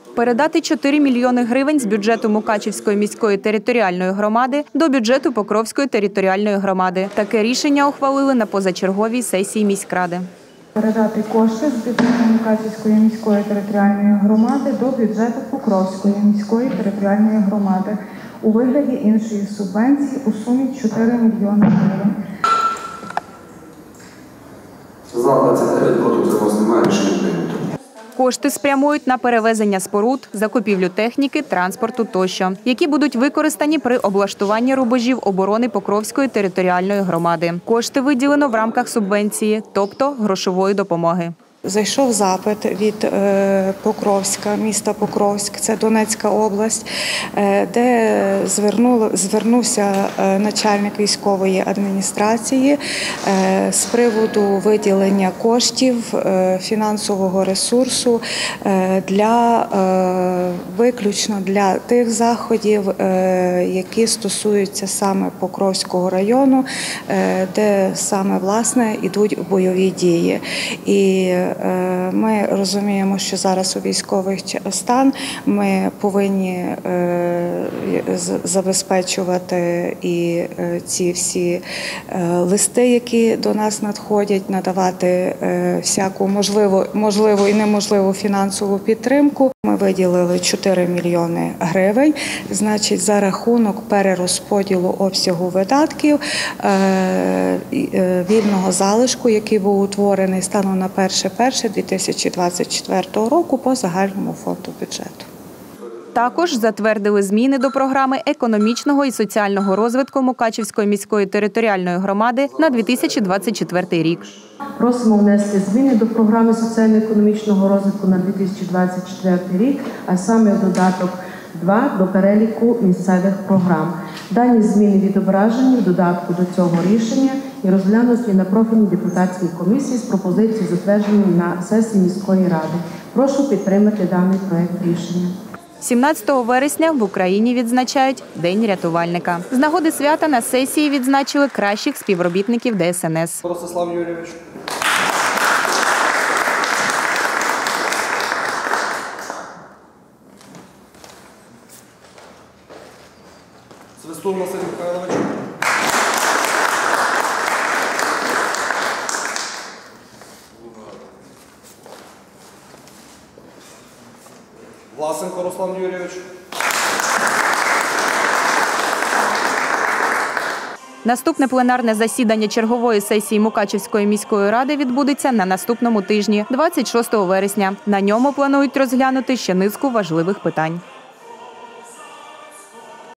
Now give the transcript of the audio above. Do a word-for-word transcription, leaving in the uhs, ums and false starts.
Передати чотири мільйони гривень з бюджету Мукачівської міської територіальної громади до бюджету Покровської територіальної громади. Таке рішення ухвалили на позачерговій сесії міськради. Передати кошти з бюджету Мукачівської міської територіальної громади до бюджету Покровської міської територіальної громади у вигляді іншої субвенції у сумі чотири мільйони гривень. За двадцять дев'ять, проти утримались немає, рішення прийнято. Кошти спрямують на перевезення споруд, закупівлю техніки, транспорту тощо, які будуть використані при облаштуванні рубежів оборони Покровської територіальної громади. Кошти виділено в рамках субвенції, тобто грошової допомоги. Зайшов запит від Покровська, міста Покровськ, це Донецька область, де звернувся начальник військової адміністрації з приводу виділення коштів, фінансового ресурсу для виключно для тих заходів, які стосуються саме Покровського району, де саме власне йдуть бойові дії. І ми розуміємо, що зараз у військовий стан ми повинні забезпечувати і ці всі листи, які до нас надходять, надавати всяку можливу, можливу і неможливу фінансову підтримку. Ми виділили чотири мільйони гривень, значить, за рахунок перерозподілу обсягу видатків вільного залишку, який був утворений станом на перше перше дві тисячі двадцять четвертого року по загальному фонду бюджету. Також затвердили зміни до програми економічного і соціального розвитку Мукачівської міської територіальної громади на дві тисячі двадцять четвертий рік. Просимо внести зміни до програми соціально-економічного розвитку на дві тисячі двадцять четвертий рік, а саме в додаток два до переліку місцевих програм. Дані зміни відображені в додатку до цього рішення і розглянуті на профільній депутатській комісії з пропозицією затвердження на сесії міської ради. Прошу підтримати даний проект рішення. сімнадцятого вересня в Україні відзначають День рятувальника. З нагоди свята на сесії відзначили кращих співробітників Де Ес Ен Ес. Ростислав Юрійович. Свистун Василь Михайлович. Власенко Руслан Юрійович. Наступне пленарне засідання чергової сесії Мукачівської міської ради відбудеться на наступному тижні, двадцять шостого вересня. На ньому планують розглянути ще низку важливих питань.